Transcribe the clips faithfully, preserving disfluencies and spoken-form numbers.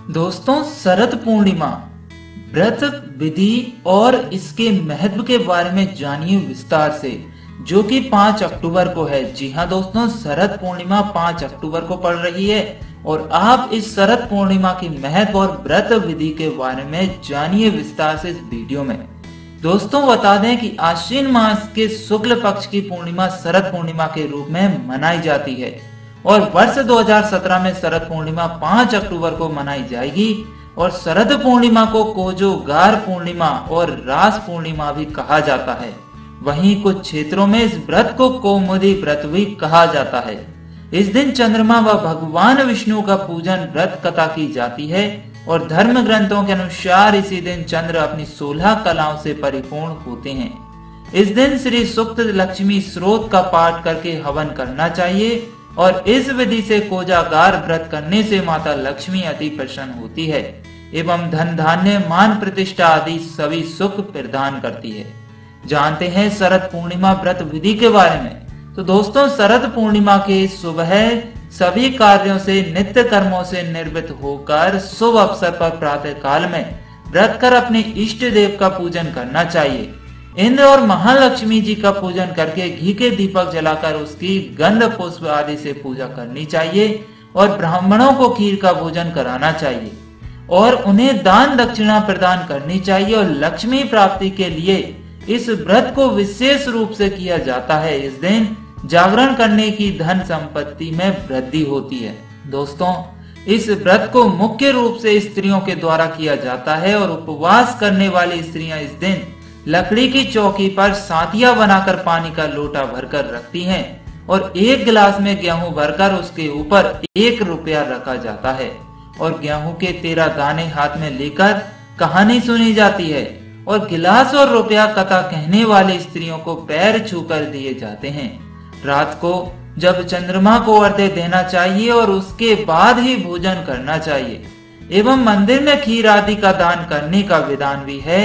दोस्तों, शरद पूर्णिमा व्रत विधि और इसके महत्व के बारे में जानिए विस्तार से, जो कि पाँच अक्टूबर को है। जी हाँ दोस्तों, शरद पूर्णिमा पाँच अक्टूबर को पड़ रही है और आप इस शरद पूर्णिमा की महत्व और व्रत विधि के बारे में जानिए विस्तार से इस वीडियो में। दोस्तों, बता दें कि आश्विन मास के शुक्ल पक्ष की पूर्णिमा शरद पूर्णिमा के रूप में मनाई जाती है और वर्ष दो हज़ार सत्रह में शरद पूर्णिमा पाँच अक्टूबर को मनाई जाएगी और शरद पूर्णिमा को कोजोगार पूर्णिमा और रास पूर्णिमा भी कहा जाता है। वहीं कुछ क्षेत्रों में इस व्रत को कौमुदी व्रत भी कहा जाता है। इस दिन चंद्रमा व भगवान विष्णु का पूजन व्रत कथा की जाती है और धर्म ग्रंथों के अनुसार इसी दिन चंद्र अपनी सोलह कलाओं से परिपूर्ण होते हैं। इस दिन श्री सूक्त लक्ष्मी स्रोत का पाठ करके हवन करना चाहिए और इस विधि से कोजागार व्रत करने से माता लक्ष्मी अति प्रसन्न होती है एवं धन धान्य मान प्रतिष्ठा आदि सभी सुख प्रदान करती है। जानते हैं शरद पूर्णिमा व्रत विधि के बारे में। तो दोस्तों, शरद पूर्णिमा के सुबह सभी कार्यों से नित्य कर्मों से निवृत्त होकर शुभ अवसर पर प्रातः काल में व्रत कर अपने इष्ट देव का पूजन करना चाहिए। इंद्र और महालक्ष्मी जी का पूजन करके घी के दीपक जलाकर उसकी गंध पुष्प आदि से पूजा करनी चाहिए और ब्राह्मणों को खीर का भोजन कराना चाहिए और उन्हें दान दक्षिणा प्रदान करनी चाहिए और लक्ष्मी प्राप्ति के लिए इस व्रत को विशेष रूप से किया जाता है। इस दिन जागरण करने की धन संपत्ति में वृद्धि होती है। दोस्तों, इस व्रत को मुख्य रूप से स्त्रियों के द्वारा किया जाता है और उपवास करने वाली स्त्रियां इस दिन लकड़ी की चौकी पर सातिया बनाकर पानी का लोटा भरकर रखती हैं और एक गिलास में गेहूं भरकर उसके ऊपर एक रुपया रखा जाता है और गेहूं के तेरह दाने हाथ में लेकर कहानी सुनी जाती है और गिलास और रुपया कथा कहने वाली स्त्रियों को पैर छूकर दिए जाते हैं। रात को जब चंद्रमा को अर्घ्य देना चाहिए और उसके बाद ही भोजन करना चाहिए एवं मंदिर में खीर आदि का दान करने का विधान भी है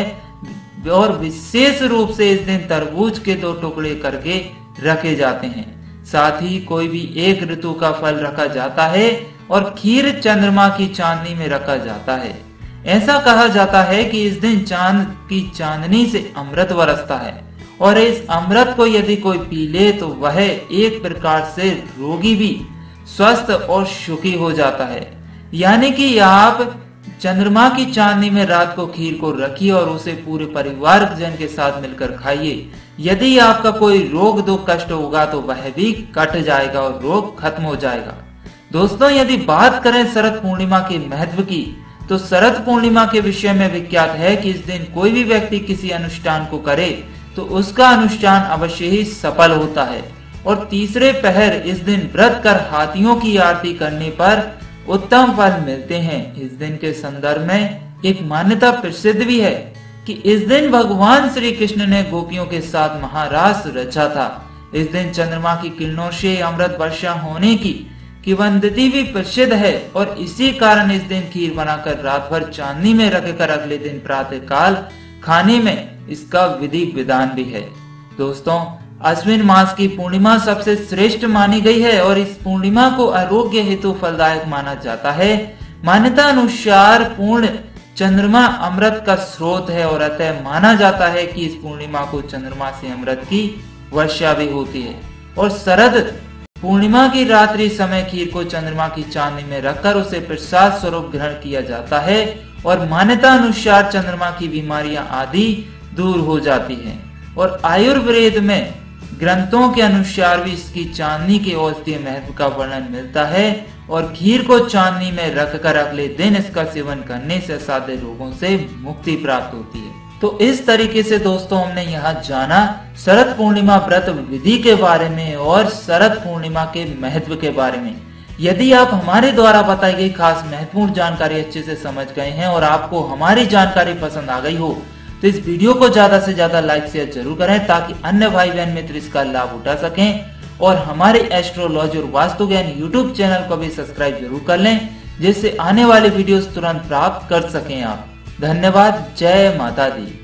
और विशेष रूप से इस दिन तरबूज के दो टुकड़े करके रखे जाते हैं। साथ ही कोई भी एक ऋतु का फल रखा जाता है और खीर चंद्रमा की चांदनी में रखा जाता है। ऐसा कहा जाता है कि इस दिन चांद की चांदनी से अमृत बरसता है और इस अमृत को यदि कोई पी ले तो वह एक प्रकार से रोगी भी स्वस्थ और सुखी हो जाता है। यानी कि आप चंद्रमा की चांदनी में रात को खीर को रखिए और उसे पूरे परिवार जन के साथ मिलकर खाइए। यदि आपका कोई रोग दुख कष्ट होगा तो वह भी कट जाएगा और रोग खत्म हो जाएगा। दोस्तों, यदि बात करें शरद पूर्णिमा के महत्व की, तो शरद पूर्णिमा के विषय में विख्यात है कि इस दिन कोई भी व्यक्ति किसी अनुष्ठान को करे तो उसका अनुष्ठान अवश्य ही सफल होता है और तीसरे पहर इस दिन व्रत कर हाथियों की आरती करने पर उत्तम फल मिलते हैं। इस दिन के संदर्भ में एक मान्यता प्रसिद्ध भी है कि इस दिन भगवान श्री कृष्ण ने गोपियों के साथ महारास रचा था। इस दिन चंद्रमा की किरणों से अमृत वर्षा होने की किंवदंती भी प्रसिद्ध है और इसी कारण इस दिन खीर बनाकर रात भर चांदनी में रखकर अगले दिन प्रातः काल खाने में इसका विधि विधान भी है। दोस्तों, अश्विन मास की पूर्णिमा सबसे श्रेष्ठ मानी गई है और इस पूर्णिमा को आरोग्य हेतु फलदायक माना जाता है। मान्यता अनुसार पूर्ण चंद्रमा अमृत का स्रोत है और अतः माना जाता है कि इस पूर्णिमा को चंद्रमा से अमृत की वर्षा भी होती है और शरद पूर्णिमा की रात्रि समय खीर को चंद्रमा की चांदनी में रखकर उसे प्रसाद स्वरूप ग्रहण किया जाता है और मान्यता अनुसार चंद्रमा की बीमारियां आदि दूर हो जाती हैं और आयुर्वेद में ग्रंथों के अनुसार भी इसकी चांदनी के औषधीय महत्व का वर्णन मिलता है और खीर को चांदनी में रखकर अगले दिन इसका सेवन करने से असाध्य रोगों से मुक्ति प्राप्त होती है। तो इस तरीके से दोस्तों, हमने यहाँ जाना शरद पूर्णिमा व्रत विधि के बारे में और शरद पूर्णिमा के महत्व के बारे में। यदि आप हमारे द्वारा बताई गई खास महत्वपूर्ण जानकारी अच्छे से समझ गए हैं और आपको हमारी जानकारी पसंद आ गई हो तो इस वीडियो को ज्यादा से ज्यादा लाइक शेयर जरूर करें ताकि अन्य भाई बहन मित्र इसका लाभ उठा सकें और हमारे एस्ट्रोलॉजी और वास्तु ज्ञान यूट्यूब चैनल को भी सब्सक्राइब जरूर कर लें जिससे आने वाली वीडियोस तुरंत प्राप्त कर सकें आप। धन्यवाद। जय माता दी।